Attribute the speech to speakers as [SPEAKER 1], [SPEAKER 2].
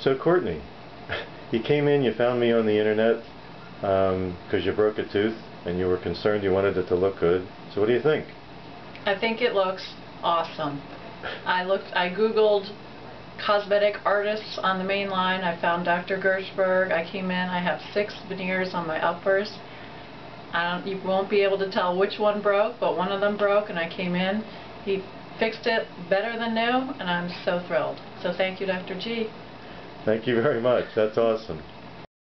[SPEAKER 1] So Courtney, you came in, you found me on the internet because you broke a tooth and you were concerned, you wanted it to look good. So what do you think?
[SPEAKER 2] I think it looks awesome. I googled cosmetic artists on the main line. I found Dr. Gershberg. I came in, I have 6 veneers on my uppers. You won't be able to tell which one broke, but one of them broke and I came in. He fixed it better than new and I'm so thrilled. So thank you, Dr. G.
[SPEAKER 1] Thank you very much. That's awesome.